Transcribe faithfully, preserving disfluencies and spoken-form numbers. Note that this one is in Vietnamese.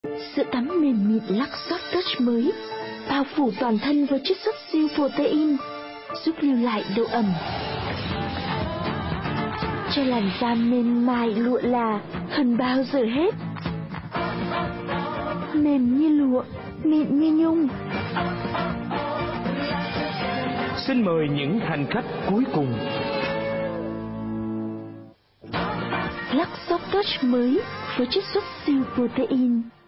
Sữa tắm mềm mịn Lux Soft Touch mới, bao phủ toàn thân với chất xuất siêu protein, giúp lưu lại độ ẩm, cho làn da mềm mại lụa là hơn bao giờ hết. Mềm như lụa, mịn như nhung. Xin mời những hành khách cuối cùng. Lux Soft Touch mới với chất xuất siêu protein.